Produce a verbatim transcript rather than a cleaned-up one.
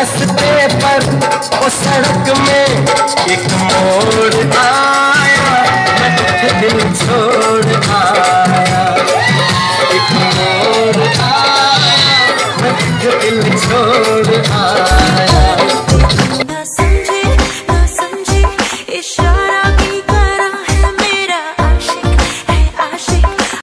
रास्ते पर वो सड़क में एक मोड़ आया, मैं तुझे दिल छोड़ आया।